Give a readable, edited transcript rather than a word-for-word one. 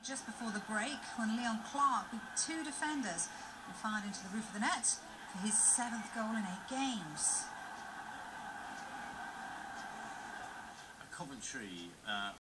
just before the break when Clarke, with two defenders, fired into the roof of the net for his 7th goal in 8 games. Coventry